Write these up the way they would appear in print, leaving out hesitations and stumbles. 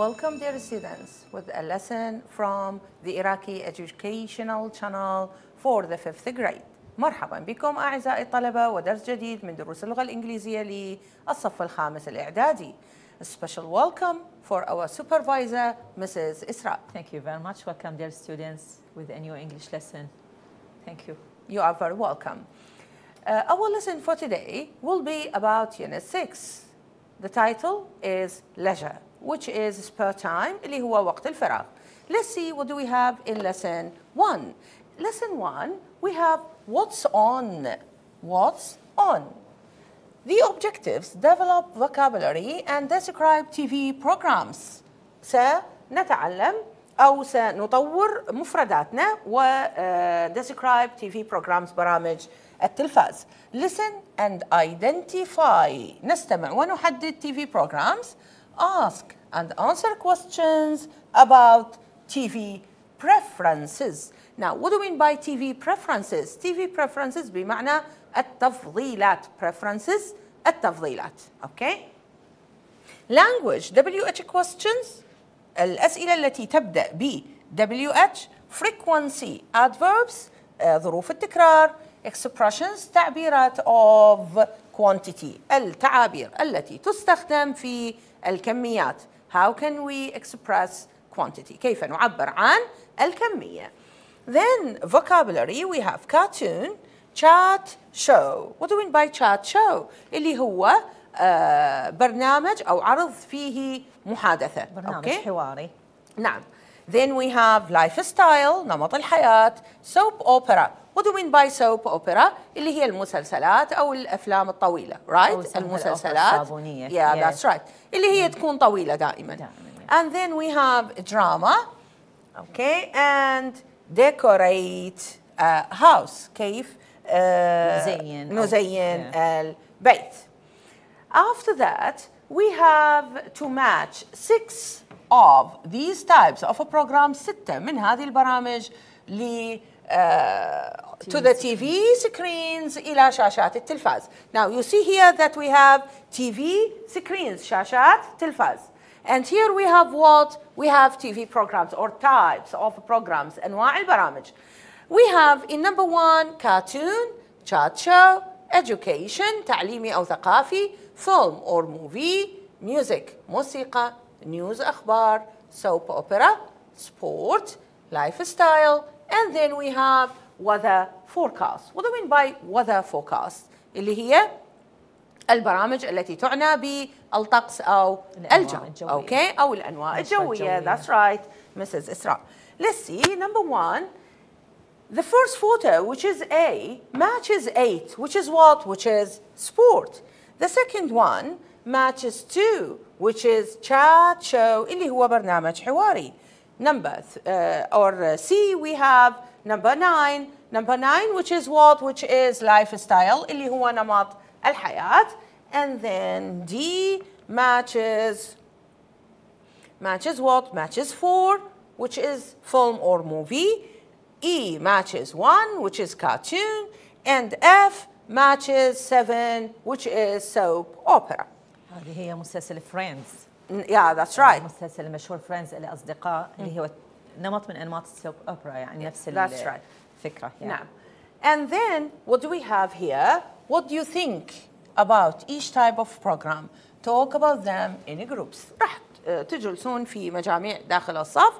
Welcome dear students with a lesson from the Iraqi Educational Channel for the 5th grade. مرحبا بكم أعزائي الطلبة ودرس جديد من دروس اللغة الإنجليزية للصف الخامس الإعدادي. A special welcome for our supervisor, Mrs. Isra. Thank you very much. Welcome dear students with a new English lesson. Thank you. You are very welcome. Our lesson for today will be about Unit 6. The title is Leisure, which is spare time, اللي هو وقت الفراغ. Let's see what do we have in lesson 1. Lesson 1, we have what's on. What's on? The objectives develop vocabulary and describe TV programs. سنتعلم أو سنطور مفرداتنا و describe TV programs برامج التلفاز. Listen and identify. نستمع ونحدد TV programs. Ask and answer questions about TV preferences. Now, what do we mean by TV preferences? TV preferences بمعنى التفضيلات. Preferences التفضيلات. Okay? Language WH questions. الأسئلة التي تبدأ ب WH. Frequency adverbs. ظروف التكرار. Expressions تعبيرات of quantity. التعابير التي تستخدم في الكميات. How can we express quantity? كيف نعبر عن الكمية. Then vocabulary we have cartoon, chat show. What do we mean by chat show? اللي هو برنامج أو عرض فيه محادثة. برنامج حواري. نعم. Then we have lifestyle, نمط الحياة. Soap opera. What do we mean by soap opera? اللي هي المسلسلات أو الأفلام الطويلة. Right? المسلسلات. Yeah, that's right. اللي هي تكون طويلة دائما. And then we have drama. Okay. And decorate a house. كيف نزين البيت. After that, we have to match 6 of these types of a program. 6 من هذه البرامج to the TV screens إلى شاشات التلفاز. Now you see here that we have TV screens, شاشات تلفاز. And here we have what? We have TV programs or types of programs, أنواع البرامج. We have in number 1 cartoon, chat show, education, تعليمي أو ثقافي, film or movie, music, موسيقى, news أخبار, soap opera, sport, lifestyle, and then we have weather forecast. What do you mean by weather forecast? اللي هي البرامج التي تعنى بالطقس أو الجو. Okay? أو الأنواع الجوية. That's right, Mrs. Isra. Let's see. Number 1, the first photo, which is A, matches 8, which is what? Which is sport. The second one matches 2, which is chat show, اللي هو برنامج حواري. Number or C, we have number 9. Number 9, which is what? Which is lifestyle, اللي هو نمط الحياة. And then D matches what? Matches 4, which is film or movie. E matches 1, which is cartoon. And F matches 7, which is soap opera. هذه هي مسلسل فريندز. Yeah, that's right. المسلسل المشهور فريندز اللي أصدقاء اللي هو نمط من أنماط السوب أوبرا يعني نفس الفكرة. نعم. And then what do we have here? What do you think about each type of program? Talk about them in groups. راح تجلسون في مجاميع داخل الصف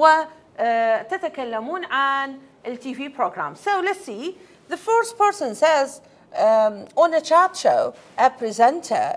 وتتكلمون عن ال TV program. So let's see. The first person says on a chat show, a presenter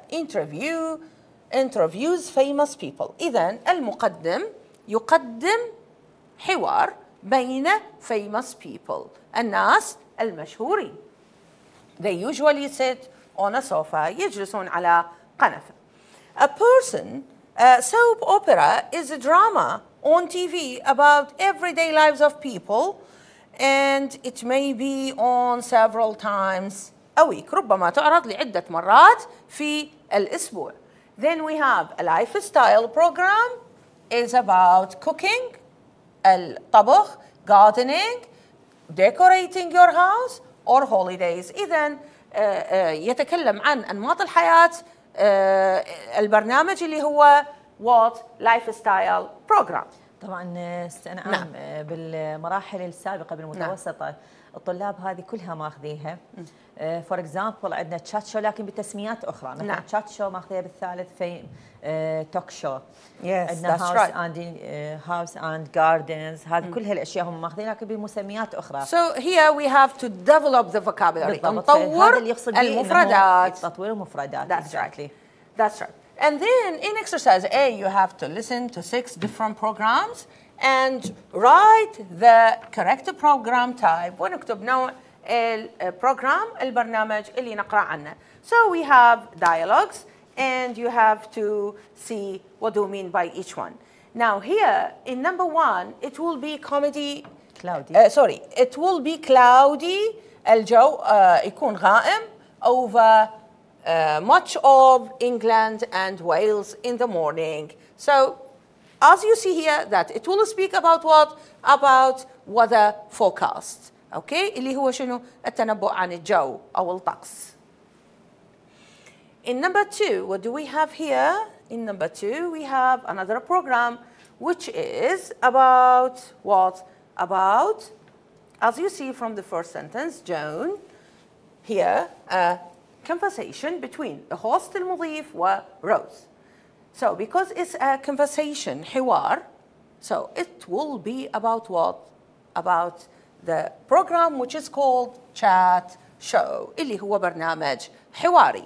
interviews famous people. إذن المقدم يقدم حوار بين famous people. الناس المشهورين. They usually sit on a sofa. يجلسون على قنفة. A person, soap opera is a drama on TV about everyday lives of people, and it may be on several times a week. ربما تعرض لعدة مرات في الأسبوع. Then we have a lifestyle program is about cooking, الطبخ, gardening, decorating your house or holidays. إذن يتكلم عن أنماط الحياة. البرنامج اللي هو what lifestyle program. طبعا استنعام بالمراحل السابقه بالمتوسطه الطلاب هذه كلها ماخذيها. فور اكزامبل عندنا تشات شو لكن بتسميات اخرى، مثلا تشات شو ماخذيها بالثالث في توك شو. عندنا هاوس اند جاردنز، هذه كل هالاشياء هم ماخذينها لكن بمسميات اخرى. So here we have to develop the vocabulary. نطور المفردات. تطوير المفردات. That's right. That's right. And then in exercise A you have to listen to 6 different programs and write the correct program type ونكتب نوع البروجرام البرنامج اللي نقرأ عنه. So we have dialogues and you have to see what do you mean by each one. Now here in number 1 it will be comedy. Cloudy. It will be cloudy. الجو يكون غائم over much of England and Wales in the morning. So as you see here that it will speak about what? About weather forecast. Okay? اللي هو شنو؟ التنبؤ عن الجو أو الطقس. In number 2, what do we have here? In number 2, we have another program which is about what? About, as you see from the first sentence, Joan, here, a conversation between the host المضيف و Rose. So because it's a conversation, حوار, so it will be about what? About the program which is called Chat Show, اللي هو برنامج حواري.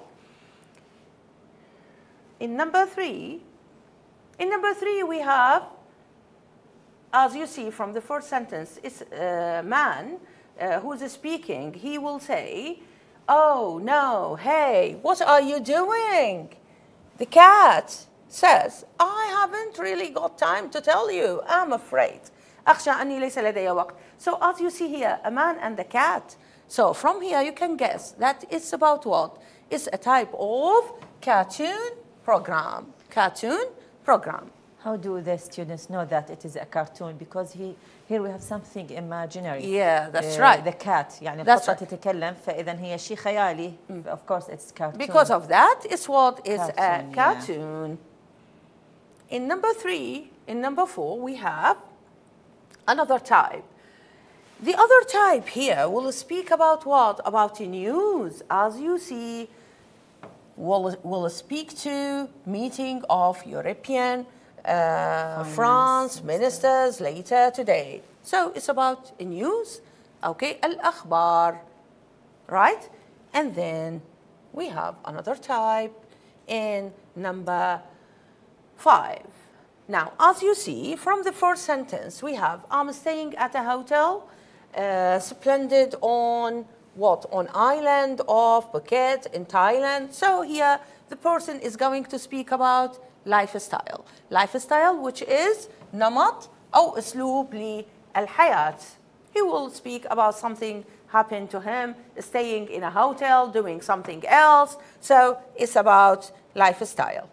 In number 3, we have, as you see from the first sentence, it's a man who is speaking. He will say, "Oh no, hey, what are you doing?" The cat says, "I haven't really got time to tell you. I'm afraid. أخشى أني ليس لدي وقت." So as you see here, a man and a cat. So from here you can guess that it's about what? It's a type of cartoon program. Cartoon program. How do the students know that it is a cartoon? Because here we have something imaginary. Yeah, that's right. The cat. يعني القطة تتكلم فإذا هي شيء خيالي. Of course it's cartoon. Because of that, it's what is a cartoon. Yeah. In number 3, in number 4, we have another type. The other type here will speak about what? About news. As you see, will speak to meeting of European France ministers later today. So it's about news, okay, الأخبار, right? And then we have another type in number 5. Now, as you see from the first sentence, we have, I'm staying at a hotel, splendid on what? On island of Phuket in Thailand. So here the person is going to speak about lifestyle. Lifestyle which is نمط أو أسلوب للحياة. He will speak about something happened to him, staying in a hotel, doing something else. So it's about lifestyle.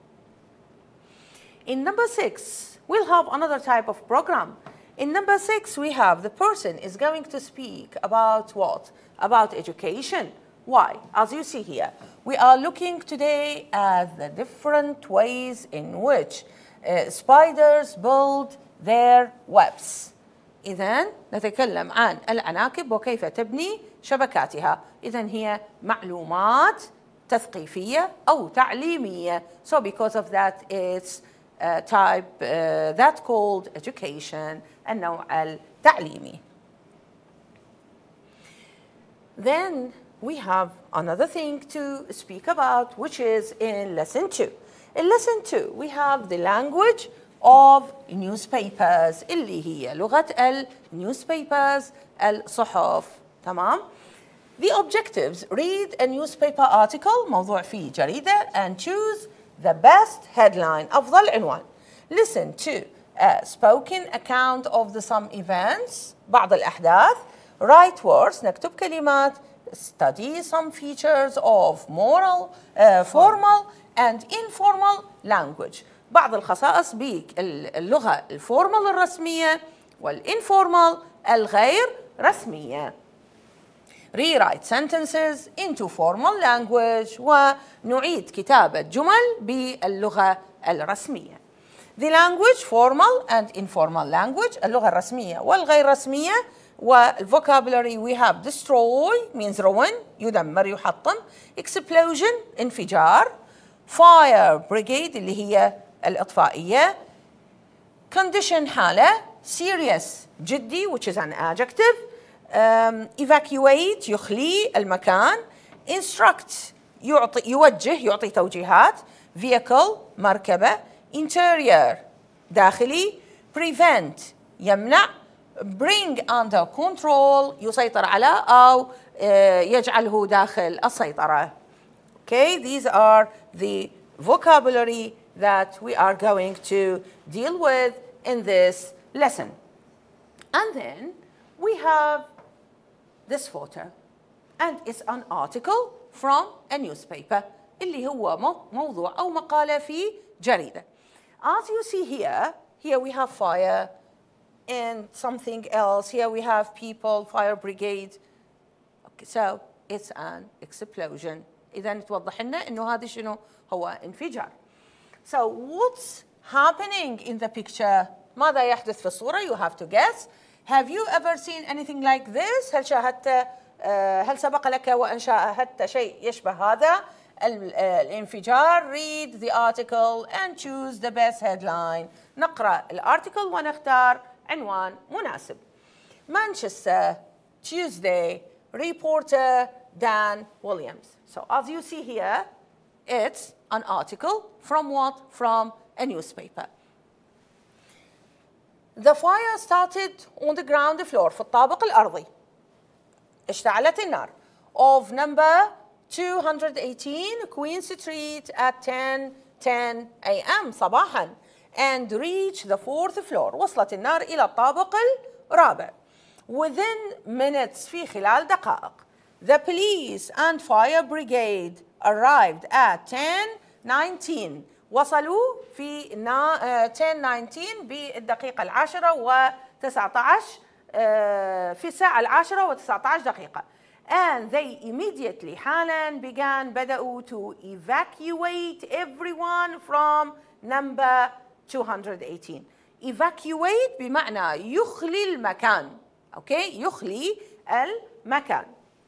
In number 6, we'll have another type of program. In number 6, we have the person is going to speak about what? About education. Why? As you see here, we are looking today at the different ways in which spiders build their webs. إذن نتكلم عن العناكب وكيف تبني شبكاتها. إذن هي معلومات تثقيفية أو تعليمية. So because of that, it's a type that called education, النوع التعليمي. Then we have another thing to speak about, which is in lesson 2. In lesson 2, we have the language of newspapers, اللي هي لغة newspapers, الصحف. تمام؟ The objectives: read a newspaper article, موضوع فيه جريدة, and choose the best headline, أفضل عنوان. Listen to a spoken account of some events, بعض الأحداث. Write words, نكتب كلمات. Study some features of formal and informal language. بعض الخصائص باللغة الفورمال الرسمية والinformal الغير رسمية. Rewrite sentences into formal language ونعيد كتابة جمل باللغة الرسمية. The language formal and informal language اللغة الرسمية والغير رسمية. والvocabulary we have destroy means ruin يدمر يحطم. Explosion انفجار. Fire brigade اللي هي الإطفائية. Condition حالة. Serious جدي which is an adjective. Evacuate يخلي المكان. Instruct يوجه يعطي توجيهات. Vehicle مركبة. Interior داخلي. Prevent يمنع. Bring under control يسيطر على أو يجعله داخل السيطرة. Okay, these are the vocabulary that we are going to deal with in this lesson. And then we have this photo, and it's an article from a newspaper اللي هو موضوع أو مقالة في جريدة. As you see here we have fire and something else. Here we have people, fire brigade. Okay, so it's an explosion. إذا توضح لنا إنه هذا شنو هو انفجار. So what's happening in the picture? ماذا يحدث في الصورة? You have to guess. Have you ever seen anything like this? هل سبق لك وأن شاهدت شيء يشبه هذا الانفجار؟ Read the article and choose the best headline. نقرأ الارتيكل ونختار عنوان مناسب. Manchester, Tuesday, reporter Dan Williams. So as you see here, it's an article from what? From a newspaper. The fire started on the ground floor في الطابق الأرضي. اشتعلت النار of number 218 Queen Street at 10:10 a.m. صباحا and reached the 4th floor. وصلت النار إلى الطابق الرابع. Within minutes في خلال دقائق. The police and fire brigade arrived at 10:19. وصلوا في 10:19 بالدقيقة 10:19 في الساعة 10:19. And they immediately حالا بدأوا to evacuate everyone from number 218. Evacuate بمعنى يخلي المكان. Okay, يخلي المكان.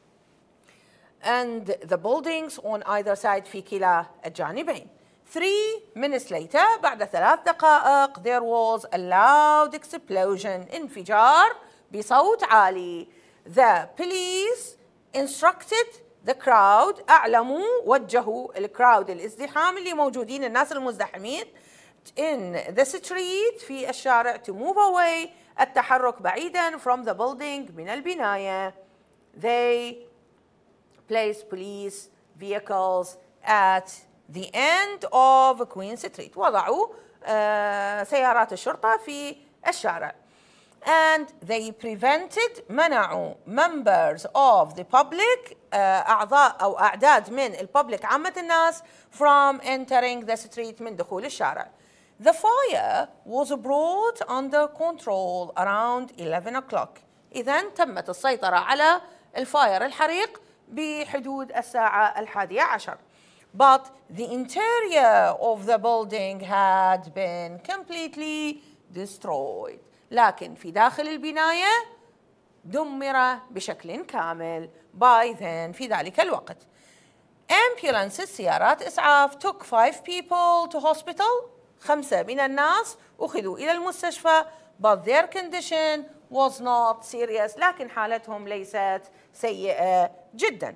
And the buildings on either side في كلا الجانبين. 3 minutes later بعد 3 دقائق there was a loud explosion. انفجار بصوت عالي. The police instructed the crowd أعلموا وجهوا الكراود الازدحام اللي موجودين الناس المزدحمين in the street في الشارع to move away التحرك بعيدا from the building من البناية. They placed police vehicles at the end of Queen Street. وضعوا سيارات الشرطة في الشارع. And they prevented منعوا members of the public أعضاء أو أعداد من الببليك عامة الناس from entering the street من دخول الشارع. The fire was brought under control around 11 o'clock. إذن تمت السيطرة على الفاير الحريق بحدود الساعة 11. But the interior of the building had been completely destroyed. لكن في داخل البناية دمر بشكل كامل. By then في ذلك الوقت. Ambulances سيارات إسعاف took 5 people to hospital. 5 من الناس أخذوا إلى المستشفى. But their condition was not serious. لكن حالتهم ليست سيئة جدا.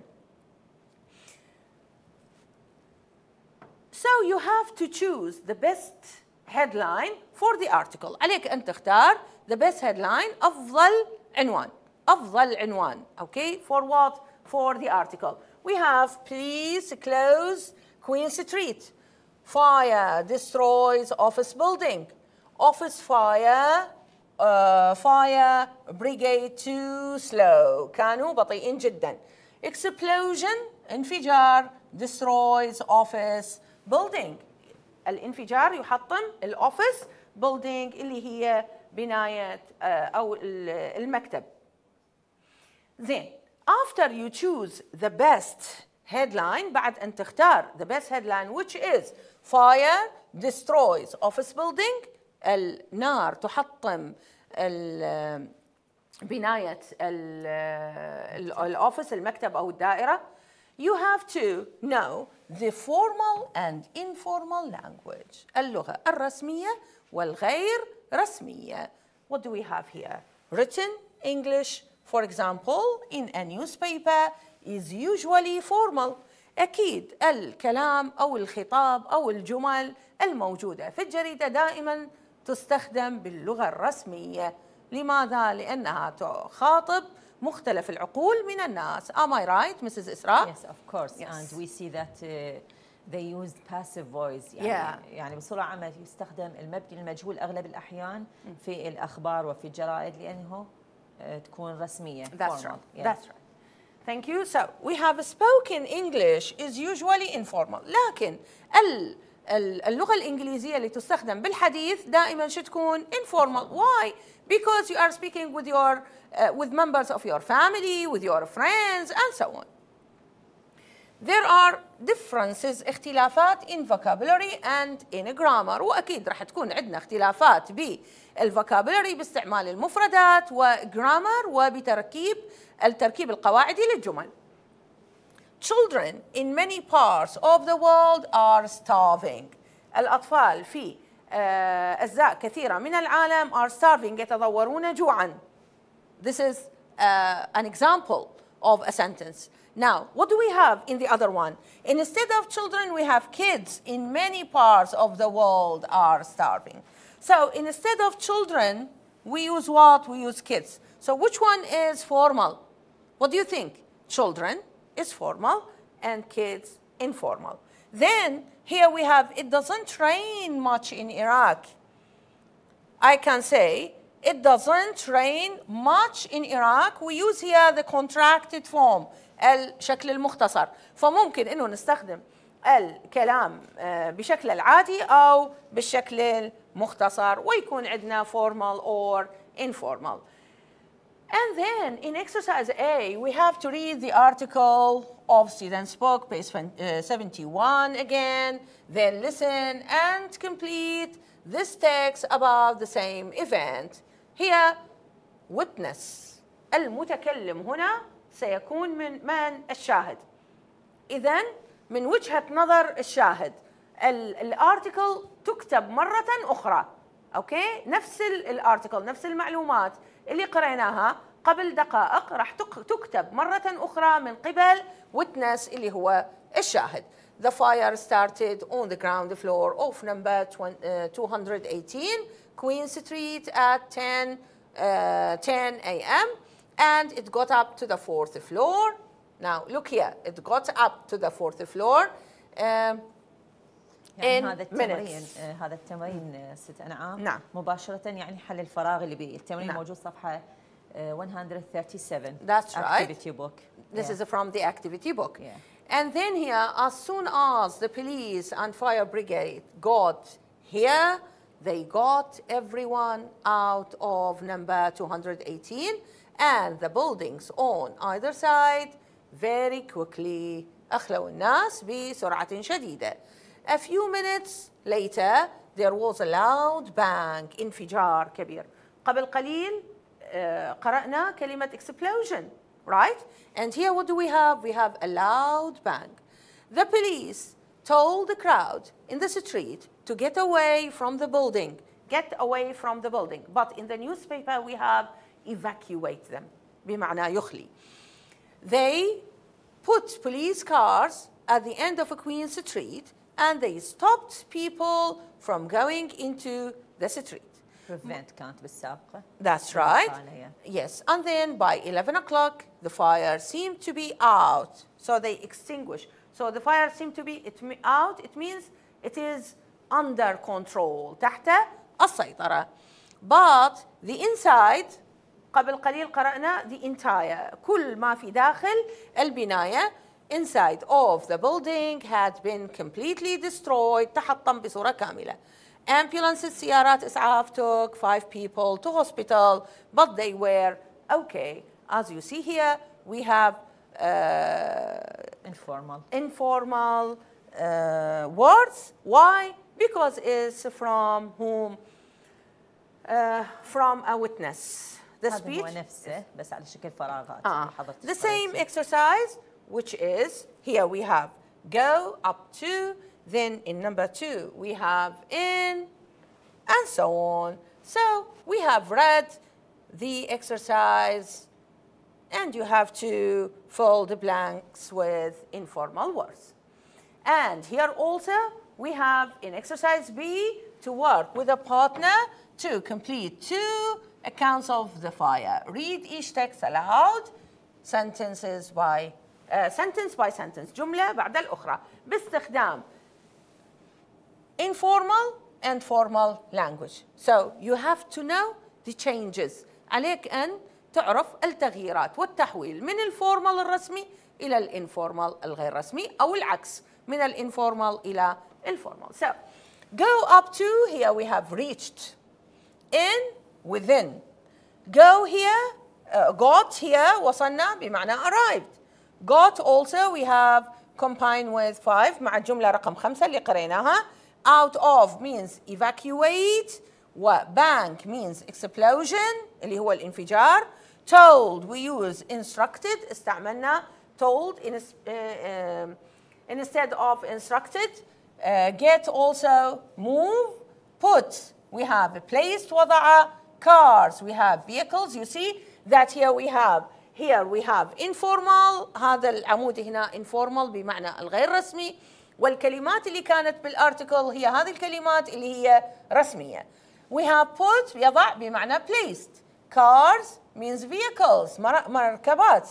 So you have to choose the best headline for the article. عليك أن تختار the best headline أفضل عنوان. أفضل عنوان. Okay, for what? For the article. We have police close Queen Street. Fire destroys office building. Office fire. Fire brigade too slow. كانوا بطيئين جدا. Explosion انفجار destroys office building. الانفجار يحطم الأوفيس building اللي هي بناية أو المكتب. Then after you choose the best headline بعد أن تختار the best headline which is fire destroys office building. النار تحطم بناية الأوفيس المكتب أو الدائرة. You have to know the formal and informal language. اللغة الرسمية والغير رسمية. What do we have here? Written English, for example, in a newspaper is usually formal. أكيد الكلام أو الخطاب أو الجمل الموجودة في الجريدة دائما تستخدم باللغة الرسمية. لماذا؟ لأنها تخاطب مختلف العقول من الناس. Am I right, Mrs. إسراء? Yes, of course. Yes. And we see that they use passive voice. يعني بصورة عامة يستخدم المبني المجهول أغلب الأحيان في الأخبار وفي الجرائد لأنه تكون رسمية. That's right. That's right. Thank you. So we have spoken English is usually informal. لكن اللغة الإنجليزية اللي تستخدم بالحديث دائما شو تكون informal. Why? Because you are speaking with your with members of your family, with your friends, and so on. There are differences اختلافات in vocabulary and in grammar. وأكيد راح تكون عندنا اختلافات بالفوكابولري باستعمال المفردات وجرامر وبتركيب التركيب القواعدي للجمل. Children in many parts of the world are starving. الأطفال في أجزاء كثيرة من العالم are starving يتضورون جوعاً. This is an example of a sentence. Now, what do we have in the other one? Instead of children, we have kids in many parts of the world are starving. So instead of children, we use what? We use kids. So which one is formal? What do you think? Children is formal and kids informal. Then here we have, it doesn't rain much in Iraq. I can say, it doesn't rain much in Iraq. We use here the contracted form, الشكل المختصر. فممكن إنه نستخدم الكلام بشكل العادي أو بالشكل المختصر ويكون عندنا formal or informal. And then in exercise A, we have to read the article of Student's Book, page 71 again, then listen and complete this text about the same event. Here, witness. المتكلم هنا سيكون من الشاهد. إذن من وجهة نظر الشاهد الارتيكل تكتب مرة أخرى. أوكي؟ نفس الارتيكل نفس المعلومات اللي قرأناها قبل دقائق راح تكتب مرة أخرى من قبل witness اللي هو الشاهد. The fire started on the ground floor of number 218 Queen Street at 10 a.m. and it got up to the 4th floor. Now look here, it got up to the 4th floor يعني هذا التمرين ست أنعام. نعم. مباشرة يعني حل الفراغ اللي بالتمرين. نعم. موجود صفحة 137. That's right. Activity book. This is from the activity book. Yeah. And then here, as soon as the police and fire brigade got here, they got everyone out of number 218 and the buildings on either side very quickly. أخلوا الناس بسرعة شديدة. A few minutes later, there was a loud bang, انفجار كبير. قبل قليل قرأنا كلمة explosion, right? And here what do we have? We have a loud bang. The police told the crowd in the street to get away from the building. Get away from the building. But in the newspaper we have evacuate them. بمعنى يخلي. They put police cars at the end of a Queen Street and they stopped people from going into the street. Prevent كانت بالسابقة. That's right. Yes. And then by 11 o'clock, the fire seemed to be out. So they extinguished. So the fire seemed to be out. It means it is under control. تحت السيطرة. But the inside, قبل قليل قرأنا the entire. كل ما في داخل البناية inside of the building had been completely destroyed. تحطم بصورة كاملة. Ambulances, سيارات إسعاف took 5 people to hospital, but they were okay. As you see here, we have informal words. Why? Because it's from whom? From a witness. The speech. هو نفسه بس على شكل فراغات. The same exercise, which is here we have go up to, then in number 2 we have in, and so on. So we have read the exercise, and you have to fill the blanks with informal words. And here also we have in exercise B to work with a partner to complete 2 accounts of the fire. Read each text aloud, sentence by sentence, جملة بعد الأخرى باستخدام informal and formal language. So you have to know the changes. عليك أن تعرف التغييرات والتحويل من الفورمال الرسمي إلى الانفورمال الغير رسمي أو العكس من الانفورمال إلى الفورمال. So go up to, here we have reached, in, within. Go here, got here وصلنا بمعنى arrived. Got also we have combined with 5 مع الجملة رقم 5 اللي قريناها. Out of means evacuate, وbank means explosion اللي هو الانفجار. Told we use instructed, استعملنا told instead of instructed. Get also move. Put we have placed وضع. Cars we have vehicles. You see that here we have informal. هذا العمود هنا informal بمعنى الغير رسمي، والكلمات اللي كانت بالارتكل هي هذه الكلمات اللي هي رسمية. We have put يضع بمعنى placed. Cars means vehicles مركبات.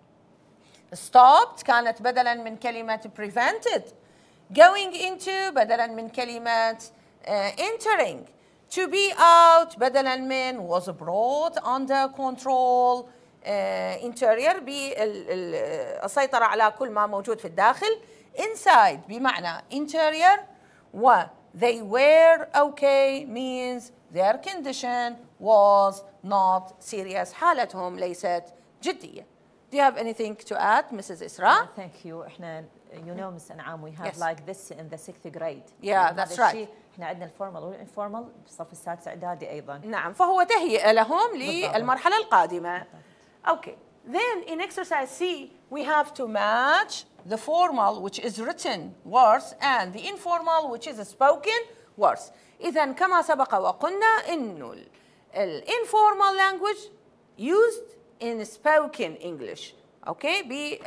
Stopped كانت بدلا من كلمة prevented. Going into بدلا من كلمة entering. To be out بدلا من was brought under control. interior بالسيطرة على كل ما موجود في الداخل. Inside بمعنى interior. و they were okay means their condition was not serious. حالتهم ليست جدية. Do you have anything to add, Mrs. Isra? Thank you. احنا Miss An'am, we have like this in the 6th grade. Yeah, that's right. احنا عندنا الفورمال والانفورمال بالصف السادس اعدادي ايضا. نعم، فهو تهيئة لهم للمرحلة القادمة. Okay. Then in exercise C we have to match the formal which is written words and the informal which is spoken words. إذا كما سبق وقلنا إنه informal language used in spoken English. Okay,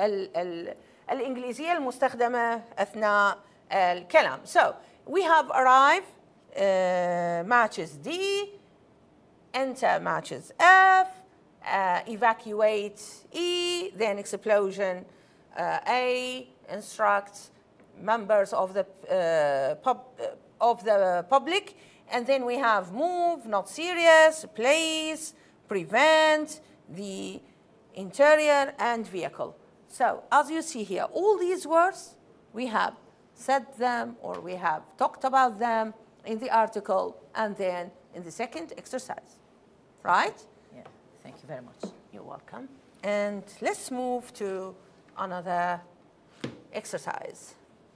بالإنجليزية المستخدمة أثناء الكلام. So we have arrive matches D, enter matches F, evacuate E, then explosion A, instruct members of the public, and then we have move, not serious, place, prevent, the interior, and vehicle. So as you see here, all these words we have said them or we have talked about them in the article and then in the second exercise, right? Yeah, thank you very much. You're welcome. And let's move to another exercise.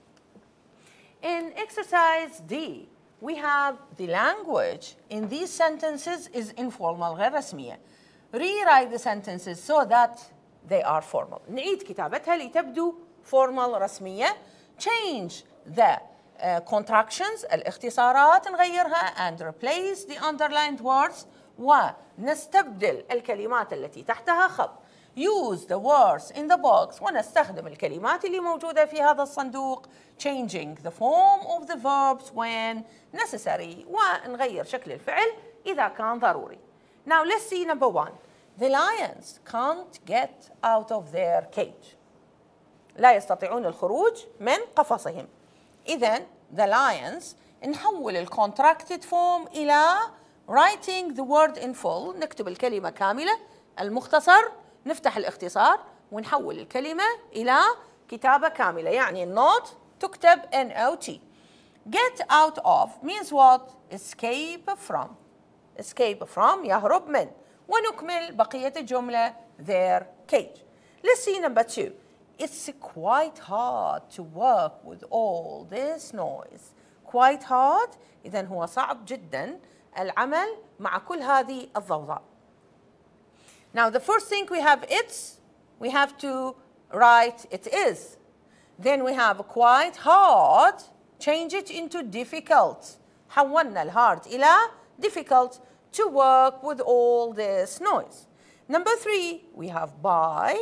In exercise D, we have the language in these sentences is informal غير رسمية. Rewrite the sentences so that they are formal. نعيد كتابتها لتبدو formal رسمية. Change the contractions الاختصارات نغيرها and replace the underlined words ونستبدل الكلمات التي تحتها خط. Use the words in the box ونستخدم الكلمات اللي موجودة في هذا الصندوق. Changing the form of the verbs when necessary ونغير شكل الفعل إذا كان ضروري. Now let's see number 1. The lions can't get out of their cage. لا يستطيعون الخروج من قفصهم. إذن the lions نحول ال contracted form إلى writing the word in full. نكتب الكلمة كاملة. المختصر نفتح الاختصار ونحول الكلمة إلى كتابة كاملة. يعني not تكتب NOT. Get out of means what? Escape from. Escape from يهرب من. ونكمل بقية الجملة their cage. Let's see number 2. it's quite hard to work with all this noise. Quite hard إذن هو صعب جدا العمل مع كل هذه الضوضاء. Now the first thing we have it's, we have to write it is. Then we have quite hard, change it into difficult. حولنا الhard إلى difficult to work with all this noise. Number 3, we have bye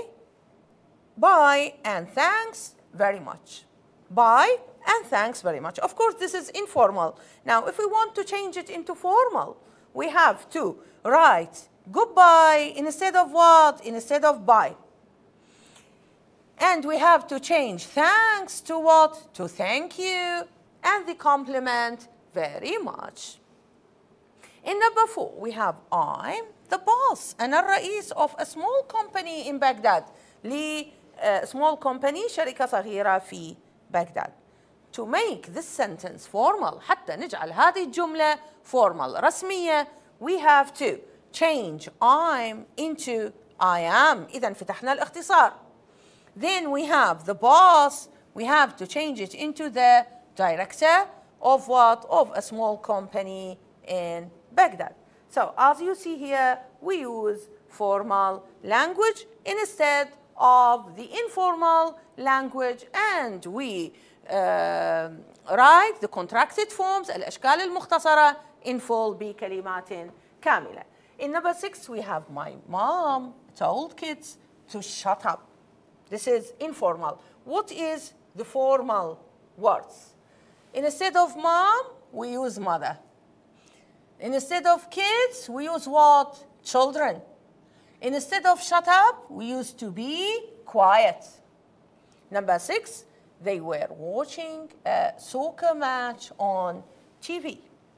and thanks very much. Bye and thanks very much. Of course, this is informal. Now, if we want to change it into formal, we have to write goodbye instead of what? Instead of bye. And we have to change thanks to what? To thank you. And the compliment very much. In number 4, we have I'm the boss. أنا الرئيس of a small company in Baghdad. small company, شركة صغيرة في بغداد. To make this sentence formal, حتى نجعل هذه الجملة formal رسمية, we have to change I'm into I am. إذن فتحنا الاختصار. Then we have the boss, we have to change it into the director of what? Of a small company in Baghdad. So as you see here, we use formal language instead of the informal language, and we write the contracted forms, الأشكال المختصرة, in full بكلمات كاملة. In number 6, we have my mom told kids to shut up. This is informal. What is the formal words? Instead of mom, we use mother. Instead of kids, we use what? Children. Instead of shut up, we used to be quiet. Number 6, they were watching a soccer match on TV.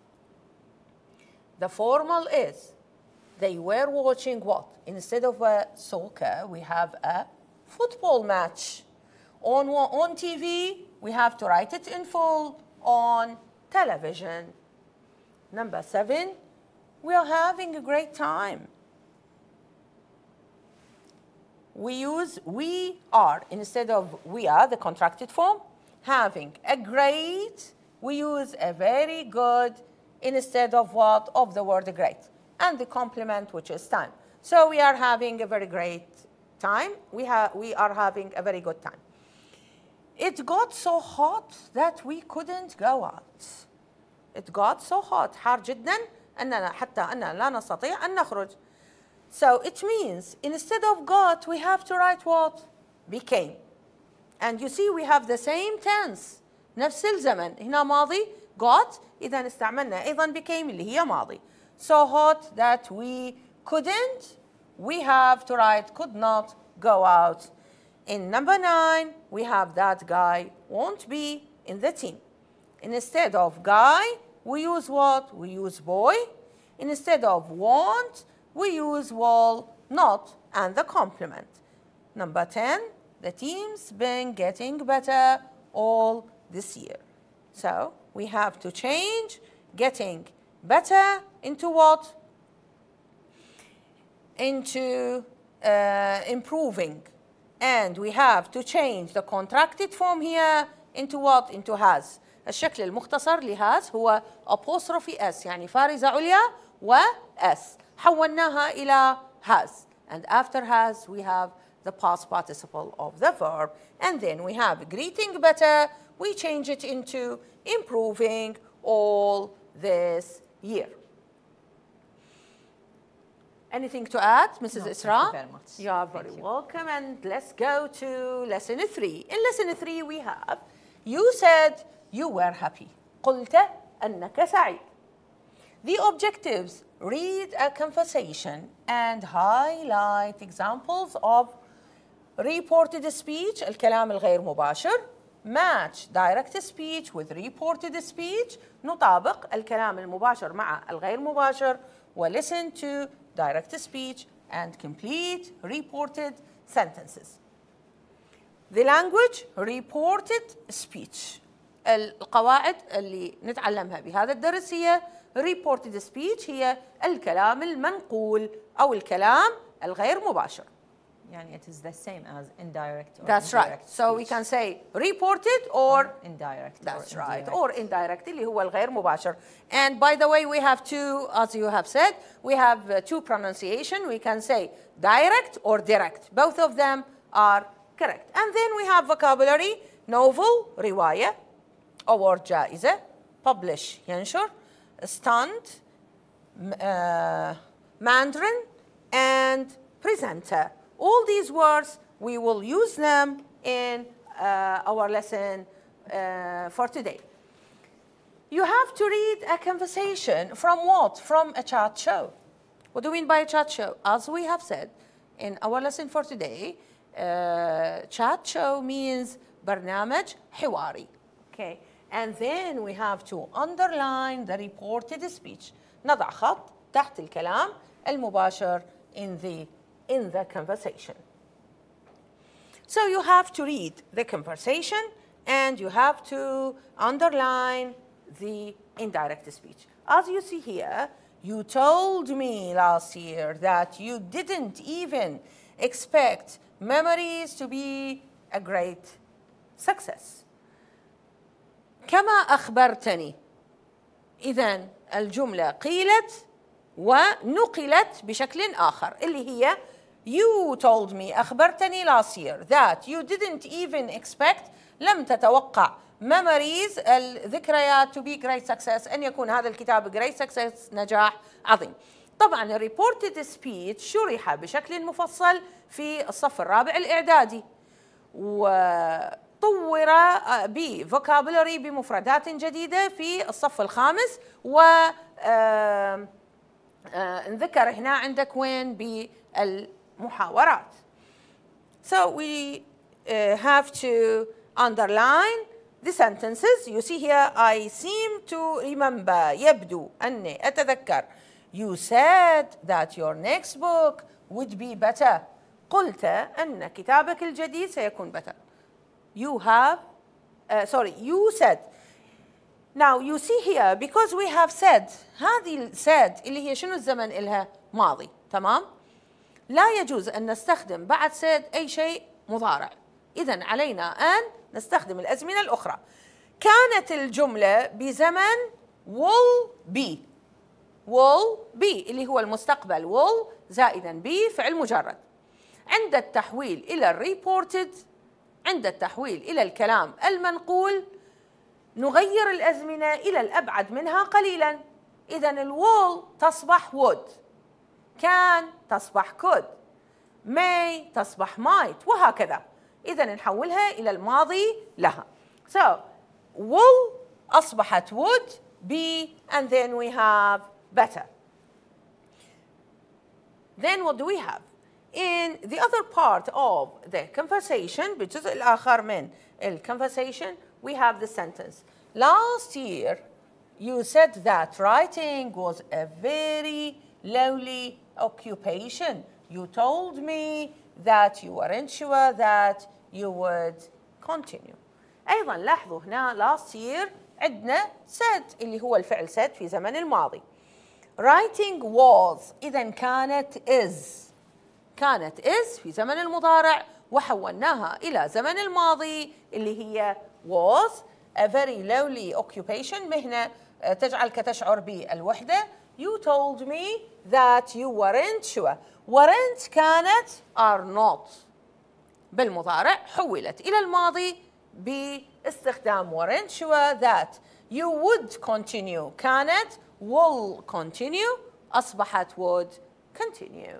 The formal is, they were watching what? Instead of a soccer, we have a football match. On TV, we have to write it in full on television. Number 7, we are having a great time. We use we are instead of we are, the contracted form. Having a great, we use a very good instead of what? Of the word great. And the complement, which is time. So we are having a very great time. We are having a very good time. It got so hot that we couldn't go out. It got so hot, حار جدا أننا حتى أننا لا نستطيع أن نخرج. So it means instead of got, we have to write what? Became. And you see we have the same tense. نفس الزمن. هنا ماضي got. إذا استعملنا أيضا became اللي هي ماضي. So hot that we couldn't, we have to write could not go out. In number 9, we have that guy won't be in the team. Instead of guy, we use what? We use boy. Instead of won't, we use will, not, and the complement. Number 10, the team's been getting better all this year. So we have to change getting better into what? Into improving. And we have to change the contracted form here into what? Into has. الشكل المختصر لهاز هو apostrophe s يعني فارزة عليا و s. حولناها إلى has. And after has we have the past participle of the verb. And then we have greeting better. We change it into improving all this year. Anything to add, Mrs. Isra? Thank you very much. You are very welcome. And let's go to lesson 3. In lesson 3 we have, you said you were happy. قلت أنك سعيد. The objectives: read a conversation and highlight examples of reported speech, الكلام الغير مباشر. Match direct speech with reported speech. نطابق الكلام المباشر مع الغير مباشر. و listen to direct speech and complete reported sentences. The language: reported speech. القواعد اللي نتعلمها بهذا الدرس هي reported speech هي الكلام المنقول أو الكلام الغير مباشر. يعني it is the same as indirect or That's right. So we can say reported or indirect. That's right. Or indirect اللي هو الغير مباشر. And by the way, we have two, as you have said, we have two pronunciation. We can say direct or direct. Both of them are correct. And then we have vocabulary, novel, رواية, award جائزة, publish ينشر, stunt, Mandarin, and presenter. All these words, we will use them in our lesson for today. You have to read a conversation from what? From a chat show. What do we mean by a chat show? As we have said in our lesson for today, chat show means برنامج حواري. Okay. And then we have to underline the reported speech. نضع خط تحت الكلام المباشر in the conversation. So you have to read the conversation and you have to underline the indirect speech. As you see here, you told me last year that you didn't even expect memories to be a great success. كما أخبرتني. إذن الجملة قيلت ونقلت بشكل آخر اللي هي You told me أخبرتني last year that you didn't even expect لم تتوقع memories الذكريات to be great success أن يكون هذا الكتاب great success نجاح عظيم. طبعا reported speech شرح بشكل مفصل في الصف الرابع الإعدادي وطور بفوكابولري بمفردات جديدة في الصف الخامس نذكر هنا عندك وين بالمحاورات. So we have to underline the sentences. You see here, I seem to remember. يبدو أني أتذكر. You said that your next book would be better. قلت أن كتابك الجديد سيكون better. You have, you said. Now you see here, because we have said, هذه said اللي هي شنو الزمن إلها؟ ماضي، تمام؟ لا يجوز أن نستخدم بعد said أي شيء مضارع. إذن علينا أن نستخدم الأزمنة الأخرى. كانت الجملة بزمن will be اللي هو المستقبل will زائدا be فعل مجرد. عند التحويل إلى الريبورتد، عند التحويل إلى الكلام المنقول نغير الأزمنة إلى الأبعد منها قليلا. إذن الوول تصبح would، كان تصبح could، may تصبح might، وهكذا. إذن نحولها إلى الماضي لها. So will أصبحت would be and then we have better. Then what do we have? In the other part of the conversation بالجزء الآخر من conversation we have the sentence. Last year you said that writing was a very lowly occupation. You told me that you weren't sure that you would continue. أيضا لاحظوا هنا last year عندنا said اللي هو الفعل said في زمن الماضي. Writing was إذا كانت is في زمن المضارع وحولناها إلى زمن الماضي اللي هي was a very lowly occupation مهنة تجعلك تشعر بالوحدة. You told me that you weren't sure. weren't كانت are not بالمضارع حولت إلى الماضي باستخدام weren't sure that you would continue كانت will continue أصبحت would continue.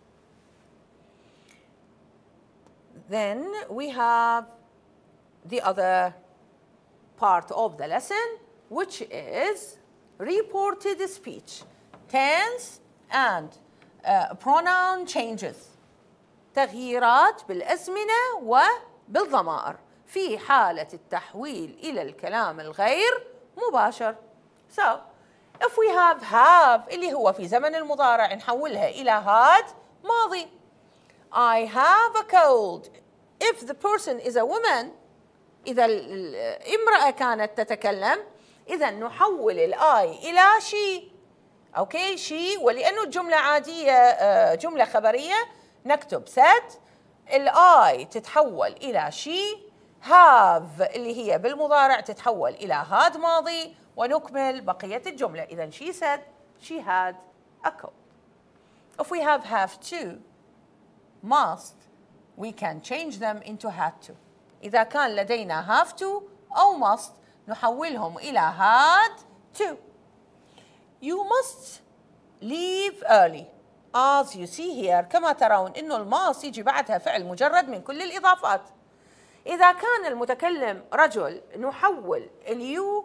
Then we have the other part of the lesson, which is reported speech, tense and pronoun changes. تغييرات بالأزمنة وبالضمائر في حالة التحويل إلى الكلام الغير مباشر. So, if we have اللي هو في زمن المضارع نحولها إلى had ماضي. I have a cold. If the person is a woman, إذا الامرأة كانت تتكلم إذا نحول الآي إلى she. أوكي she ولأنه الجملة عادية جملة خبرية نكتب said I تتحول إلى she، have اللي هي بالمضارع تتحول إلى had ماضي، ونكمل بقية الجملة. إذا she said she had a coat. If we have to, must, we can change them into had to. إذا كان لدينا have to أو must نحولهم إلى had to. You must leave early. As you see here، كما ترون إنه الماس يجي بعدها فعل مجرد من كل الإضافات. إذا كان المتكلم رجل نحول اليو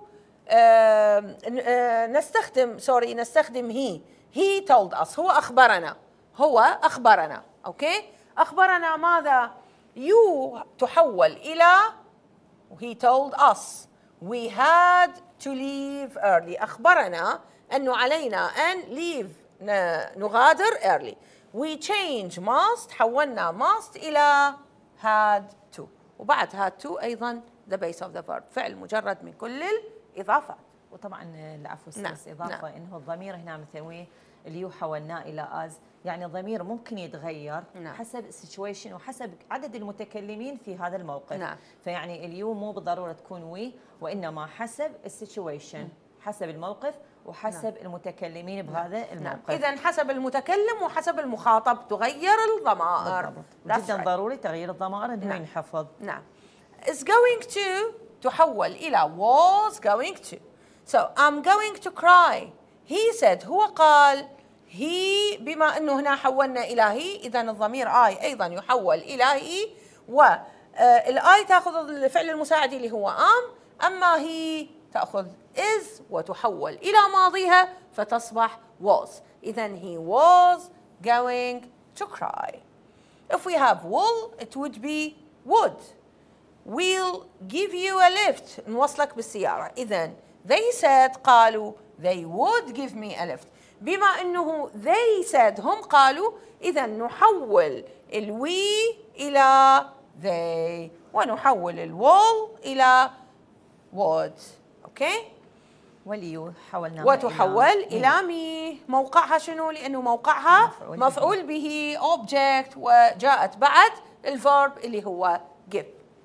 نستخدم he told us، هو أخبرنا أوكي. أخبرنا ماذا؟ you تحول إلى he told us we had to leave early. أخبرنا أنه علينا أن leave نغادر early. we change must، حولنا must إلى had to، وبعد had to أيضا the base of the verb، فعل مجرد من كل الإضافات. وطبعا العفو استاذ إضافة إنه الضمير هنا مثل اللي حولناه إلى as، يعني الضمير ممكن يتغير حسب السيتويشن وحسب عدد المتكلمين في هذا الموقف. فيعني اليو مو بالضرورة تكون وي، وإنما حسب السيتويشن، حسب الموقف وحسب المتكلمين بهذا الموقف. إذا حسب المتكلم وحسب المخاطب تغير الضمائر. جدا ضروري تغيير الضمائر انه ينحفظ. نعم. is going to تحول إلى was going to. So I'm going to cry. He said، هو قال. he بما أنه هنا حولنا إلى he، إذا الضمير I أيضا يحول إلى he، والI تأخذ الفعل المساعد اللي هو am، أما he تأخذ is وتحول إلى ماضيها فتصبح was. إذا he was going to cry. If we have will it would be would. We'll give you a lift، نوصلك بالسيارة. إذا they said قالوا they would give me a lift. بما أنه they said هم قالوا، إذا نحول we إلى they، ونحول will إلى would. أوكي؟ واليو حولنا وتحول إلى مي. موقعها شنو؟ لأنه موقعها مفعول به object، وجاءت بعد الverb اللي هو give.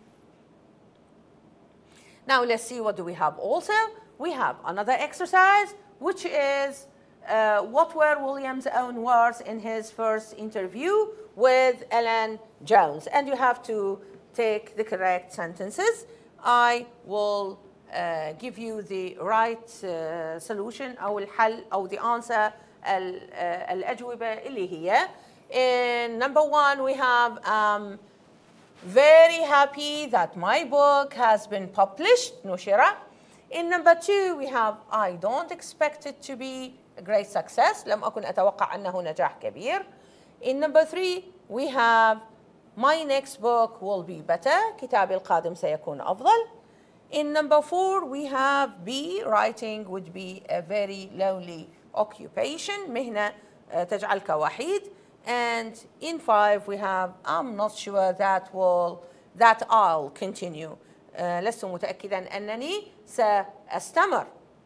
Now let's see what do we have also. We have another exercise which is what were William's own words in his first interview with Ellen Jones, and you have to take the correct sentences. I will give you the right solution أو الحل أو the answer الأجوبة اللي هي. In number one we have very happy that my book has been published نشر. In number two we have I don't expect it to be a great success، لم أكن أتوقع أنه نجاح كبير. In number three we have my next book will be better، كتابي القادم سيكون أفضل. In number four we have B, writing would be a very lonely occupation، مهنة تجعلك وحيد. And in five we have I'm not sure that I'll continue، لست متأكدا أنني سأستمر.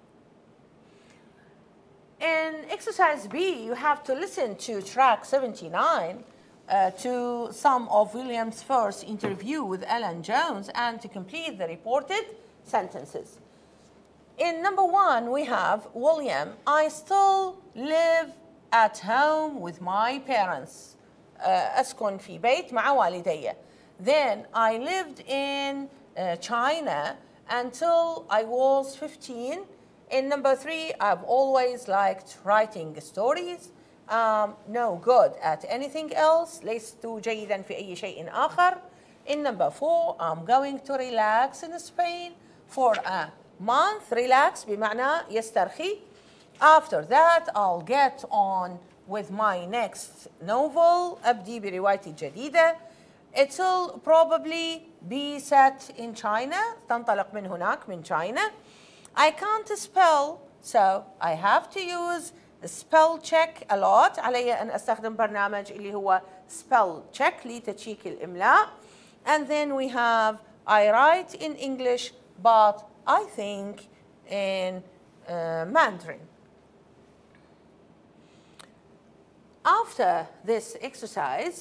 In exercise B you have to listen to track 79 to some of William's first interview with Ellen Jones and to complete the reported sentences. In number one we have William, I still live at home with my parents. أسكن في بيت مع والدي. Then I lived in China until I was 15. In number three, I've always liked writing stories. No good at anything else. لست جيدا في أي شيء آخر. In number four, I'm going to relax in Spain for a month. Relax بمعنى يسترخي. After that, I'll get on with my next novel. أبدي بروايتي الجديدة. It'll probably be set in China. تنطلق من هناك من China. I can't spell, so I have to use spell check a lot. علي أن أستخدم برنامج اللي هو spell check لتشيك الإملاء. And then we have I write in English, but I think in Mandarin. After this exercise,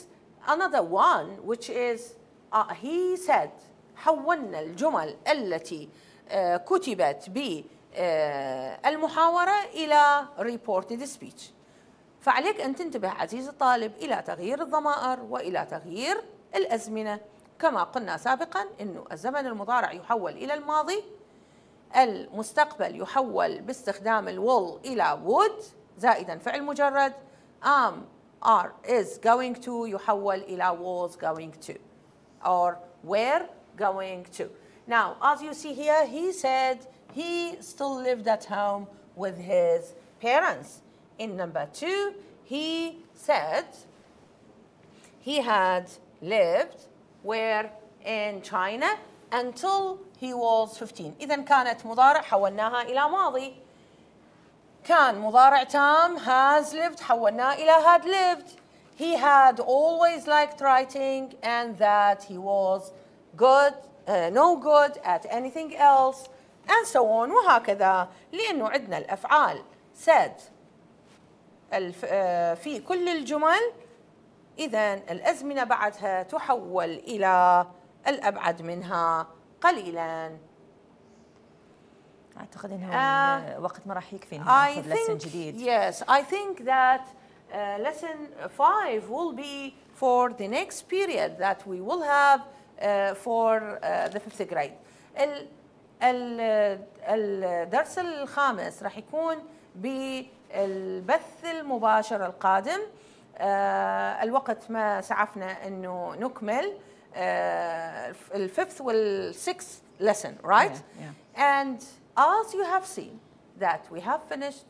another one which is he said حولنا الجمل التي كتبت بالمحاورة إلى reported speech. فعليك أن تنتبه عزيزي الطالب إلى تغيير الضمائر وإلى تغيير الأزمنة. كما قلنا سابقا أنه الزمن المضارع يحول إلى الماضي، المستقبل يحول باستخدام الwill إلى would زائدا فعل مجرد، are is going to يحول إلى was going to or were going to. Now, as you see here, he said he still lived at home with his parents. In number 2, he said he had lived where in China until he was 15. إذا كانت مضارع حولناها إلى ماضي. كان مضارع تام has lived حولناه إلى had lived. He had always liked writing and that he was good, no good at anything else and so on وهكذا. لأنه عندنا الأفعال said في كل الجمل، إذن الأزمنة بعدها تحول إلى الأبعد منها قليلا. أعتقد أنه وقت ما راح يكفي ناخذ لسن جديد. Yes, I think that lesson 5 will be for the next period that we will have for the 5th grade. الدرس الخامس راح يكون بالبث المباشر القادم. الوقت ما سعفنا انه نكمل الفifth والsixth lesson, right? Yeah. And as you have seen that we have finished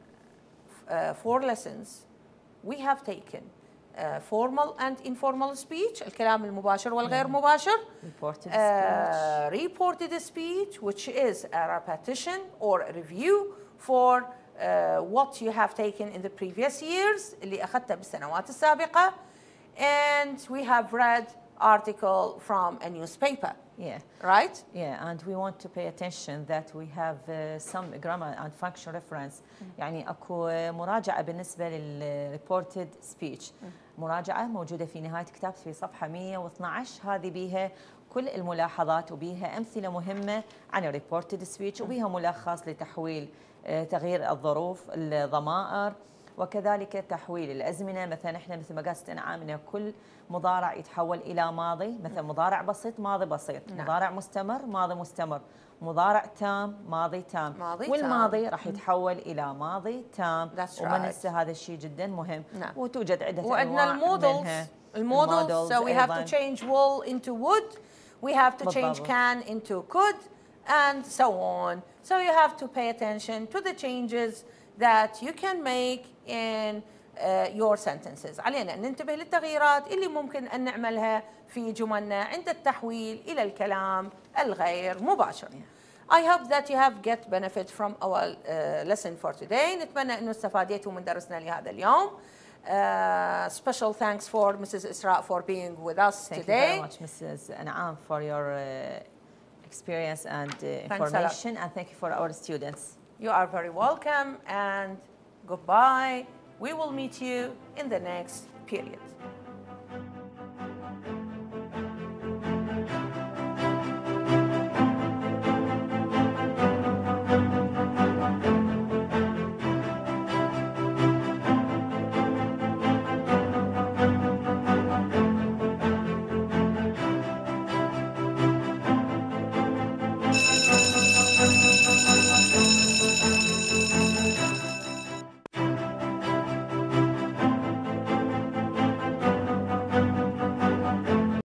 4 lessons, we have taken formal and informal speech, الكلام المباشر والغير مباشر. Reported speech, which is a repetition or a review for what you have taken in the previous years اللي أخذته بالسنوات السابقة. And we have read article from a newspaper. Yeah. Right? Yeah, and we want to pay attention that we have some grammar and function reference. يعني أكو مراجعة بالنسبة لل-reported speech. مراجعة موجودة في نهاية كتاب في صفحة 112. هذه بيها كل الملاحظات وبيها أمثلة مهمة عن reported speech وبيها ملخص لتحويل تغيير الظروف، الضمائر، وكذلك تحويل الأزمنة. مثلا احنا مثل ما قالت أنعام أن كل مضارع يتحول إلى ماضي، مثلا مضارع بسيط ماضي بسيط، مضارع مستمر ماضي مستمر، مضارع تام ماضي تام، والماضي راح يتحول إلى ماضي تام. وما ننسى هذا الشيء جدا مهم. وتوجد عدة أنواع منها. المودلز. So we have to change will into would, we have to change can into could and so on. So you have to pay attention to the changes that you can make in your sentences. علينا أن ننتبه للتغييرات اللي ممكن أن نعملها في جملنا عند التحويل إلى الكلام الغير مباشر. I hope that you have get benefit from our lesson for today. نتمنى أنه استفادتوا من درسنا لهذا اليوم. Special thanks for Mrs. Isra for being with us today. Thank you very much, Mrs. An'am, for your experience and information, and thank you for our students. You are very welcome and goodbye. We will meet you in the next period.